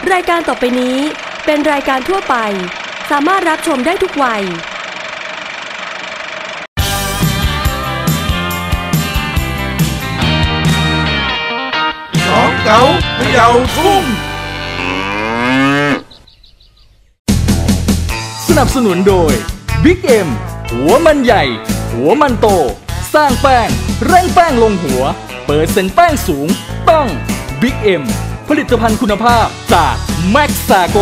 รายการต่อไปนี้เป็นรายการทั่วไปสามารถรับชมได้ทุกวัยสองเก๋าเขย่าทุ่งสนับสนุนโดย Big M หัวมันใหญ่หัวมันโตสร้างแป้งเร่งแป้งลงหัวเปิดเซ็นแป้งสูงต้อง Big M ผลิตภัณฑ์คุณภาพจาก Maxago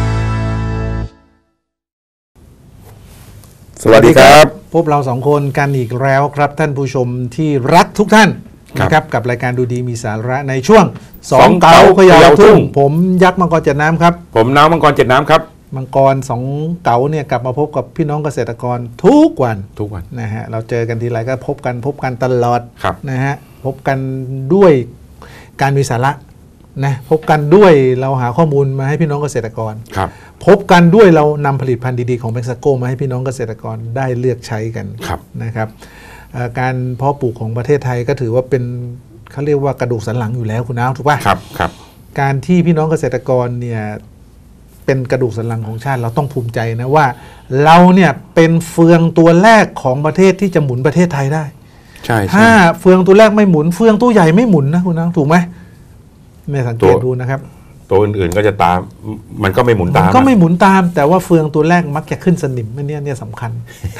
สวัสดีครับพบเราสองคนกันอีกแล้วครับท่านผู้ชมที่รักทุกท่านนะครับกับรายการดูดีมีสาระในช่วงสองเก๋าเขย่าทุ่งผมยักษ์มังกรเจ็ดน้ำครับผมน้ำมังกรเจ็ดน้ำครับมังกรสองเก๋าเนี่ยกลับมาพบกับพี่น้องเกษตรกรทุกวันนะฮะเราเจอกันทีไรก็พบกันตลอดนะฮะพบกันด้วยการมีสาระนะพบกันด้วยเราหาข้อมูลมาให้พี่น้องเกษตรกรพบกันด้วยเรานำผลิตภัณฑ์ดีๆของเม็กซิโกมาให้พี่น้องเกษตรกรได้เลือกใช้กันนะครับการเพาะปลูกของประเทศไทยก็ถือว่าเป็นเขาเรียกว่ากระดูกสันหลังอยู่แล้วคุณน้าถูกป่ะครับการที่พี่น้องเกษตรกรเนี่ยเป็นกระดูกสันหลังของชาติเราต้องภูมิใจนะว่าเราเนี่ยเป็นเฟืองตัวแรกของประเทศที่จะหมุนประเทศไทยได้ใช่ถ้าเฟืองตัวแรกไม่หมุนเฟืองตัวใหญ่ไม่หมุนนะคุณน้าถูกไหมไม่สังเกตดูนะครับตัวอื่นๆก็จะตามมันก็ไม่หมุนตามก็ไม่หมุนตามแต่ว่าเฟืองตัวแรกมักจะขึ้นสนิมเนี่ยสำคัญ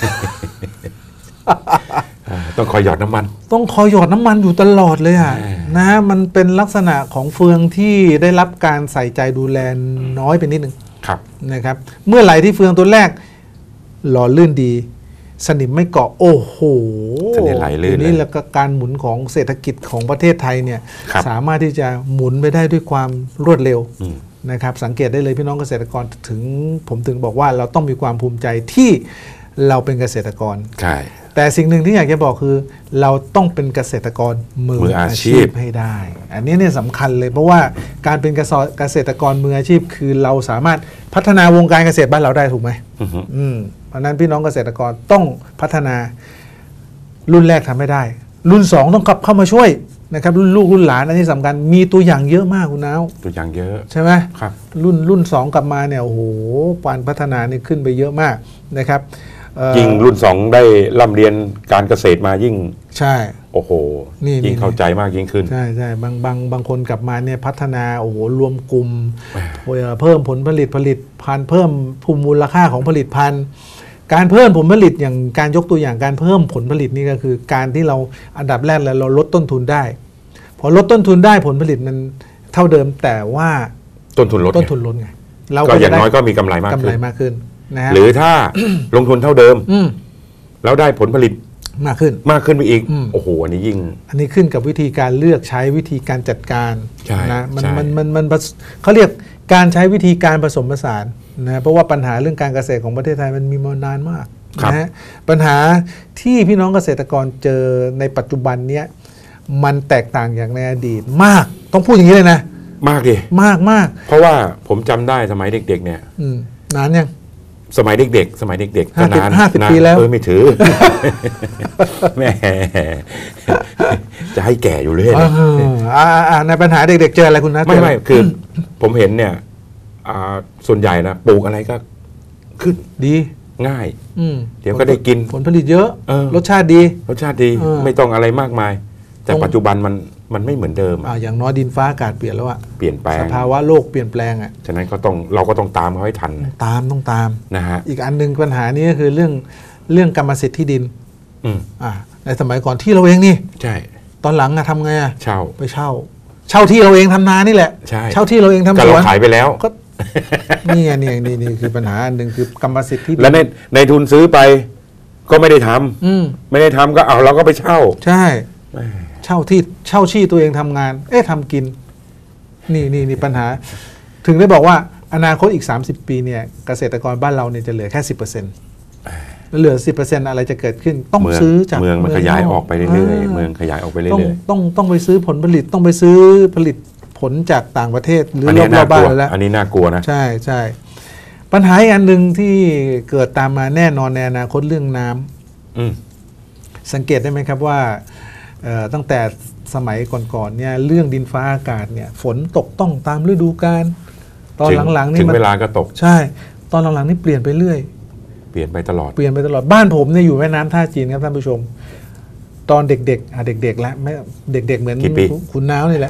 ต้องคอยหยอดน้ำมันอยู่ตลอดเลยอ่ะนะมันเป็นลักษณะของเฟืองที่ได้รับการใส่ใจดูแลน้อยไปนิดนึงนะครับเมื่อไหร่ที่เฟืองตัวแรกหล่อลื่นดีสนิมไม่เกาะโอ้โหนี่แล้วก็การหมุนของเศรษฐกิจของประเทศไทยเนี่ยสามารถที่จะหมุนไปได้ด้วยความรวดเร็วนะครับสังเกตได้เลยพี่น้องเกษตรกรผมถึงบอกว่าเราต้องมีความภูมิใจที่เราเป็นเกษตรกรใช่แต่สิ่งหนึ่งที่อยากจะบอกคือเราต้องเป็นเกษตรกรมืออาชีพให้ได้อันนี้เนี่ยสำคัญเลยเพราะว่าการเป็นเกษตรกรมืออาชีพคือเราสามารถพัฒนาวงการเกษตรบ้านเราได้ถูกไหมเพราะนั้นพี่น้องเกษตรกรต้องพัฒนารุ่นแรกทำให้ได้รุ่น2ต้องกลับเข้ามาช่วยนะครับรุ่นลูกรุ่นหลานอันนี้สำคัญมีตัวอย่างเยอะมากคุณน้าวตัวอย่างเยอะใช่ไหมครับรุ่น2กลับมาเนี่ยโอ้โหการพัฒนานี่ขึ้นไปเยอะมากนะครับยิ่งรุ่น2ได้ร่ำเรียนการเกษตรมายิ่งใช่โอ้โหยิ่งเข้าใจมากยิ่งขึ้นใช่บางคนกลับมาเนี่ยพัฒนาโอ้โหรวมกลุ่มเพิ่มผลผลิตพันธุ์เพิ่มภูมิมูลค่าของผลิตภัณฑ์การเพิ่มผลผลิตอย่างการยกตัวอย่างการเพิ่มผลผลิตนี่ก็คือการที่เราอันดับแรกเลยเราลดต้นทุนได้พอลดต้นทุนได้ผลผลิตมันเท่าเดิมแต่ว่าต้นทุนลดไงเราก็อย่างน้อยก็มีกำไรมากขึ้นนะหรือถ้าลงทุนเท่าเดิมแล้วได้ผลผลิตมากขึ้นไปอีกโอ้โหอันนี้ขึ้นกับวิธีการเลือกใช้วิธีการจัดการนะมันเขาเรียกการใช้วิธีการผสมผสานนะเพราะว่าปัญหาเรื่องการเกษตรของประเทศไทยมันมีมานานมากนะปัญหาที่พี่น้องเกษตรกรเจอในปัจจุบันเนี้ยมันแตกต่างจากในอดีตมากต้องพูดอย่างนี้เลยนะมากดิมากเพราะว่าผมจำได้สมัยเด็กๆเนี่ยนานยังสมัยเด็กๆก็นาน 50 ปีแล้วไม่ถือแม่จะให้แก่อยู่เลยในปัญหาเด็กๆเจออะไรคุณนะไม่คือผมเห็นเนี่ยส่วนใหญ่นะปลูกอะไรก็ขึ้นดีง่ายเดี๋ยวก็ได้กินผลผลิตเยอะรสชาติดีไม่ต้องอะไรมากมายแต่ปัจจุบันมันไม่เหมือนเดิมอย่างน้อยดินฟ้าอากาศเปลี่ยนแล้วเปลี่ยนแปลงสภาวะโลกเปลี่ยนแปลงฉะนั้นเราก็ต้องตามเขาให้ทันต้องตามนะฮะอีกอันนึงปัญหานี้ก็คือเรื่องกรรมสิทธิ์ที่ดินในสมัยก่อนที่เราเองนี่ใช่ตอนหลังทำไงไปเช่าที่เราเองทำนานี่แหละเช่าที่เราเองทำสวนก็เราขายไปแล้วก็นี่ไงนี่คือปัญหาอันหนึ่งคือกรรมสิทธิ์ที่ดินแล้วในทุนซื้อไปก็ไม่ได้ทำก็เอาเราก็ไปเช่าใช่เช่าที่ตัวเองทำงานทำกินนี่ปัญหาถึงได้บอกว่าอนาคตอีก30 ปีเนี่ยเกษตรกรบ้านเราเนี่ยจะเหลือแค่ 10%แล้วเหลือ 10% อะไรจะเกิดขึ้นต้องซื้อจากเมืองมันขยายออกไปเรื่อยๆเมืองขยายออกไปเรื่อยๆต้องไปซื้อผลผลิตต้องไปซื้อผลิตผลจากต่างประเทศหรือรอบๆบ้านแล้วอันนี้น่ากลัวนะใช่ปัญหาอีกอันหนึ่งที่เกิดตามมาแน่นอนในอนาคตเรื่องน้ำสังเกตได้ไหมครับว่าตั้งแต่สมัยก่อนๆเนี่ยเรื่องดินฟ้าอากาศเนี่ยฝนตกต้องตามฤดูกาลตอนหลังๆนี่ถึงเวลาก็ตกใช่ตอนหลังๆนี่เปลี่ยนไปเรื่อยเปลี่ยนไปตลอดบ้านผมเนี่ยอยู่แม่น้ำท่าจีนครับท่านผู้ชม ตอนเด็กๆเด็กๆแล้วไม่เด็กๆเหมือนกี่ปีคุณน้าวนี่แหละ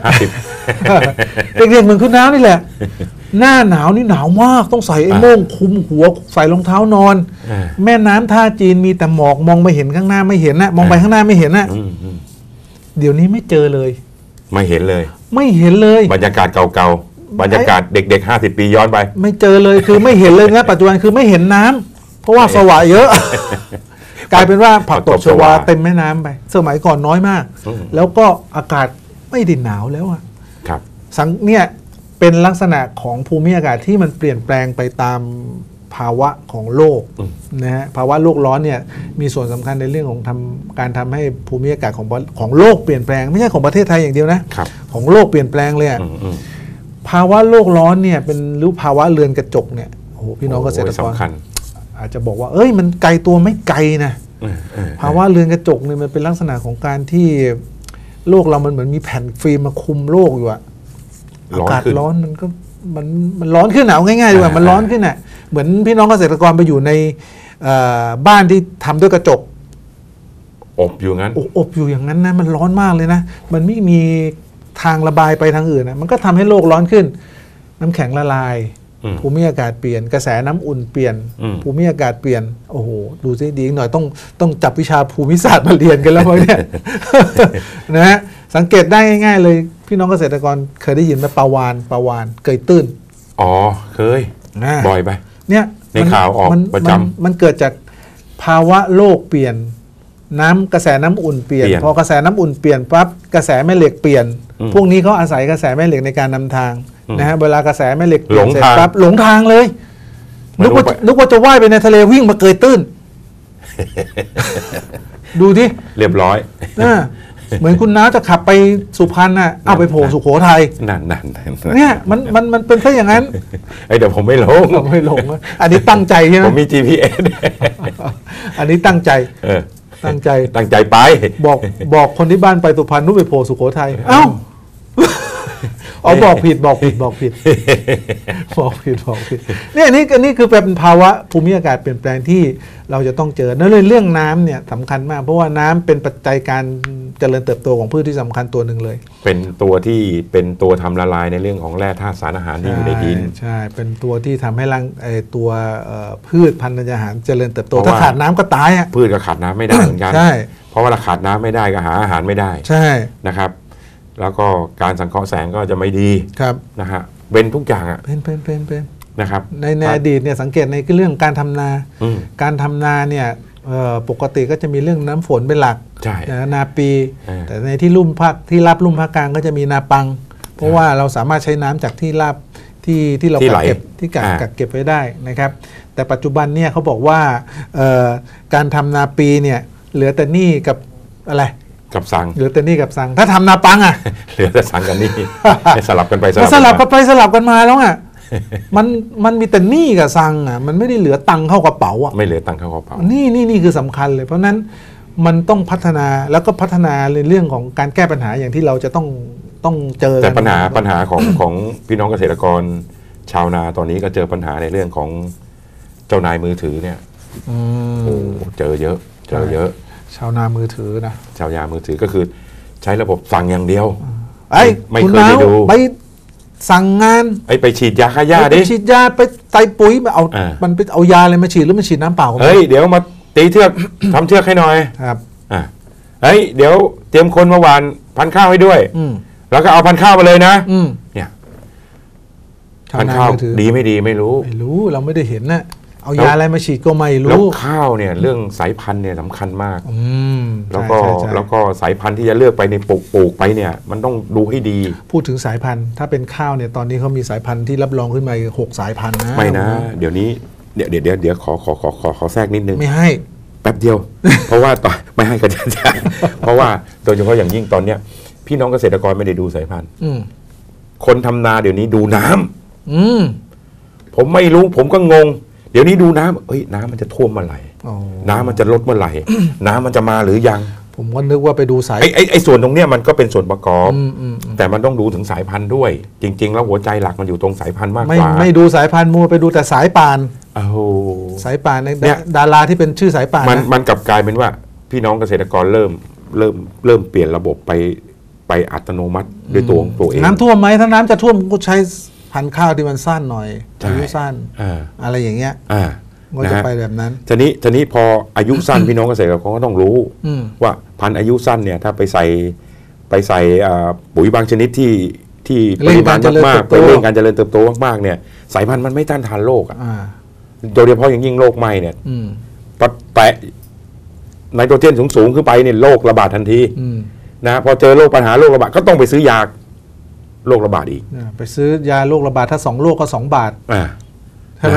50 เด็กๆเหมือนคุณน้าวนี่แหละ หน้าหนาวนี่หนาวมากต้องใส่ไอ้โม่งคลุมหัวใส่รองเท้านอน แม่น้ำท่าจีนมีแต่หมอกมองไปเห็นข้างหน้าไม่เห็นนะมองไปข้างหน้าไม่เห็นนะเดี๋ยวนี้ไม่เจอเลยไม่เห็นเลยไม่เห็นเลยบรรยากาศเก่าๆบรรยากาศเด็กๆ50 ปีย้อนไปไม่เจอเลยคือไม่เห็นเลยนะปัจจุบันคือไม่เห็นน้ำเพราะว่าสวะเยอะ กลายเป็นว่าผักตบชวาเต็มแม่น้ำไปสมัยก่อนน้อยมาก แล้วก็อากาศไม่ได้หนาวแล้วอะครับเนี่ยเป็นลักษณะของภูมิอากาศที่มันเปลี่ยนแปลงไปตามภาวะของโลกนะฮะภาวะโลกร้อนเนี่ยมีส่วนสำคัญในเรื่องของการทำให้ภูมิอากาศของโลกเปลี่ยนแปลงไม่ใช่ของประเทศไทยอย่างเดียวนะครับ ของโลกเปลี่ยนแปลงเลยอะภาวะโลกร้อนเนี่ยเป็นหรือภาวะเรือนกระจกเนี่ยโอ้โหพี่น้องเกษตรกรสำคัญอาจจะบอกว่าเอ้ยมันไกลตัวไม่ไกลนะภาวะเรือนกระจกเนี่ยมันเป็นลักษณะของการที่โลกเรามันเหมือนมีแผ่นฟิล์มมาคุมโลกอยู่อะอากาศร้อนมันก็มันร้อนขึ้นหนาวง่ายๆดีกว่ามันร้อนขึ้นน่ะเหมือนพี่น้องเกษตรกรไปอยู่ในบ้านที่ทำด้วยกระจกอบอยู่งั้นอบอยู่อย่างนั้นนะมันร้อนมากเลยนะมันไม่มีทางระบายไปทางอื่นนะมันก็ทำให้โลกร้อนขึ้นน้ำแข็งละลายภูมิอากาศเปลี่ยนกระแสน้ำอุ่นเปลี่ยนภูมิอากาศเปลี่ยนโอ้โหดูสิดีหน่อยต้องจับวิชาภูมิศาสตร์มาเรียนกันแล้วเนี่ย นะฮะสังเกตได้ง่ายๆเลยพี่น้องเกษตรกรเคยได้ยินไหมปลาวานเกยตื้นอ๋อเคยบ่อยไปเนี่ยในข่าวออกประจำมันเกิดจากภาวะโลกเปลี่ยนกระแสน้ำอุ่นเปลี่ยนพอกระแสน้ำอุ่นเปลี่ยนปั๊บกระแสแม่เหล็กเปลี่ยนพวกนี้เขาอาศัยกระแสแม่เหล็กในการนำทางนะฮะเวลากระแสแม่เหล็กเปลี่ยนเสร็จปั๊บหลงทางเลยนึกว่าจะว่ายไปในทะเลวิ่งมาเกยตื้นดูดิเรียบร้อยเหมือนคุณน้าจะขับไปสุพรรณน่ะเอาไปโผล่สุโขทัยนั่นเนี่ยมันเป็นแค่อย่างนั้นเดี๋ยวผมไม่ลงอันนี้ตั้งใจใช่ไหมผมมี GPS อันนี้ตั้งใจไปบอกคนที่บ้านไปสุพรรณนู้นไปโผล่สุโขทัยเอ้าบอกผิดเนี่ยนี่คือเป็นภาวะภูมิอากาศเปลี่ยนแปลงที่เราจะต้องเจอนั่นเลยเรื่องน้ำเนี่ยสำคัญมากเพราะว่าน้ำเป็นปัจจัยการเจริญเติบโตของพืชที่สำคัญตัวหนึ่งเลยเป็นตัวทำละลายในเรื่องของแร่ธาตุสารอาหารที่อยู่ในดินใช่เป็นตัวที่ทำให้ตัวพืชพันธุ์อาหารเจริญเติบโตถ้าขาดน้ำก็ตายพืชก็ขาดน้ำไม่ได้เหมือนกันใช่เพราะว่าขาดน้ำไม่ได้ก็หาอาหารไม่ได้ใช่นะครับแล้วก็การสังเคราะห์แสงก็จะไม่ดีนะฮะเป็นทุกอย่างอ่ะเป็นนะครับในอดีตเนี่ยสังเกตในเรื่องการทำนาเนี่ยปกติก็จะมีเรื่องน้ำฝนเป็นหลักนาปีแต่ในที่รับลุ่มภาคกลางก็จะมีนาปังเพราะว่าเราสามารถใช้น้ำจากที่ราบที่เรากักเก็บกักเก็บไว้ได้นะครับแต่ปัจจุบันเนี่ยเขาบอกว่าการทำนาปีเนี่ยเหลือแต่นี่กับอะไรกับสังเหลือแต่นี่กับสังถ้าทำนาปังอ่ะเหลือแต่สังกับนี่สลับกันไปสลับกันมาแล้วอ่ะมันมีแต่นี่กับสังอ่ะมันไม่ได้เหลือตังเข้ากระเป๋าอ่ะไม่เหลือตังเข้ากระเป๋านี่คือสำคัญเลยเพราะนั้นมันต้องพัฒนาแล้วก็พัฒนาในเรื่องของการแก้ปัญหาอย่างที่เราจะต้องเจอแต่ปัญหาของพี่น้องเกษตรกรชาวนาตอนนี้ก็เจอปัญหาในเรื่องของเจ้านายมือถือเนี่ยโอ้เจอเยอะชาวนามือถือนะชาวนามือถือก็คือใช้ระบบสั่งอย่างเดียวไม่เคยไปดูไปสั่งงานไปฉีดยาฆ่าหญ้าดิฉีดยาไปใส่ปุ๋ยมันไปเอายาอะไรมาฉีดหรือมันฉีดน้ำเปล่าเดี๋ยวมาตีเทือกทำเทือกให้หน่อยครับเดี๋ยวเตรียมคนมาหว่านพันข้าวให้ด้วยแล้วก็เอาพันข้าวมาเลยนะเนี่ยพันข้าวดีไม่ดีไม่รู้เราไม่ได้เห็นนะเอายาอะไรมาฉีดก็ไม่รู้แล้วข้าวเนี่ยเรื่องสายพันธุ์เนี่ยสำคัญมากแล้วก็สายพันธุ์ที่จะเลือกไปในปลูกไปเนี่ยมันต้องดูให้ดีพูดถึงสายพันธุ์ถ้าเป็นข้าวเนี่ยตอนนี้เขามีสายพันธุ์ที่รับรองขึ้นมา6 สายพันธุ์นะไม่นะเดี๋ยวนี้เดี๋ยวขอแทรกนิดนึงไม่ให้แป๊บเดียว เพราะว่าต่อไม่ให้กระจายเพราะว่าโดยเฉพาะอย่างยิ่งตอนเนี้ยพี่น้องเกษตรกรไม่ได้ดูสายพันธุ์คนทำนาเดี๋ยวนี้ดูน้ำผมไม่รู้ผมก็งงเดี๋ยวนี้ดูน้ำน้ำมันจะท่วมเมื่อไหร่น้ำมันจะลดเมื่อไหร่น้ำมันจะมาหรือยังผมก็นึกว่าไปดูสายไอ้ส่วนตรงเนี้ยมันก็เป็นส่วนประกอบแต่มันต้องดูถึงสายพันธุ์ด้วยจริงๆแล้วหัวใจหลักมันอยู่ตรงสายพันธุ์มากกว่าไม่ดูสายพันธุ์มัวไปดูแต่สายป่านโอ้โหสายป่านเนี่ยดาราที่เป็นชื่อสายป่านมันกลับกลายเป็นว่าพี่น้องเกษตรกรเริ่มเปลี่ยนระบบไปอัตโนมัติด้วยตัวเองน้ำท่วมไหมถ้าน้ำจะท่วมก็ใช้พันธุ์ข้าวที่มันสั้นหน่อยอายุสั้นอะไรอย่างเงี้ยก็จะไปแบบนั้นทีนี้พออายุสั้น พี่น้องเกษตรกรก็ต้องรู้ว่าพันธุ์อายุสั้นเนี่ยถ้าไปใส่ปุ๋ยบางชนิดที่ปริมาณมากๆไปเร่งการเจริญเติบโตมากๆเนี่ยสายพันธุ์มันไม่ต้านทานโรคโดยเฉพาะอย่างยิ่งโรคไหม้เนี่ยแตะไนโตรเจนสูงขึ้นไปเนี่ยโรคระบาดทันทีนะพอเจอปัญหาโรคระบาดก็ต้องไปซื้อยาโรคระบาดอีกไปซื้อยาโรคระบาดถ้า2 โรคก็2 บาทใช่ไหม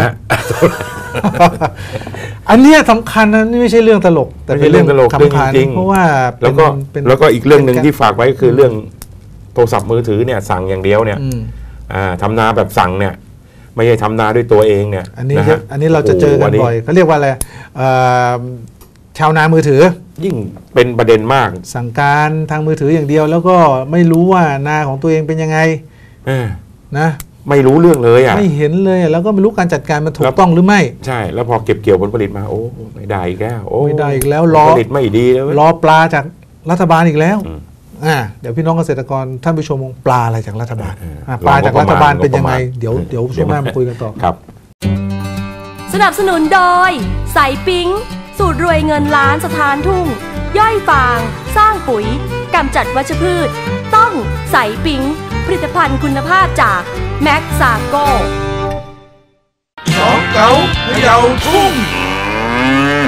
อันนี้สำคัญนะนี่ไม่ใช่เรื่องตลกแต่เป็นเรื่องสำคัญเพราะว่าแล้วก็อีกเรื่องหนึ่งที่ฝากไว้ก็คือเรื่องโทรศัพท์มือถือเนี่ยสั่งอย่างเดียวเนี่ยทำนาแบบสั่งเนี่ยไม่ใช่ทำนาด้วยตัวเองเนี่ยอันนี้เราจะเจอกันบ่อยเขาเรียกว่าอะไรชาวนามือถือยิ่งเป็นประเด็นมากสั่งการทางมือถืออย่างเดียวแล้วก็ไม่รู้ว่านาของตัวเองเป็นยังไงนะไม่รู้เรื่องเลยไม่เห็นเลยแล้วก็ไม่รู้การจัดการมันถูกต้องหรือไม่ใช่แล้วพอเก็บเกี่ยวผลผลิตมาโอ้ไม่ได้อีกแล้วไม่ได้อีกแล้วผลผลิตไม่ดีแล้วรอปลาจากรัฐบาลอีกแล้วเดี๋ยวพี่น้องเกษตรกรท่านผู้ชมปลาอะไรจากรัฐบาลปลาจากรัฐบาลเป็นยังไงเดี๋ยวช่วงหน้ามาคุยกันต่อครับสนับสนุนโดยใสปิ๊งสูตรรวยเงินล้านสถานทุ่งย่อยฟางสร้างปุ๋ยกำจัดวัชพืชต้องใสปิ๊งผลิตภัณฑ์คุณภาพจากแม็กซาโก้สองเก๋าเขย่าทุ่ง